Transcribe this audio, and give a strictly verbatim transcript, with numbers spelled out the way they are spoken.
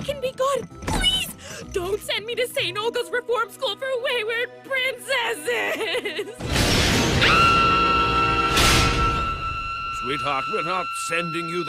can be good. Please, don't send me to Saint Olga's Reform School for Wayward Princesses. Sweetheart, we're not sending you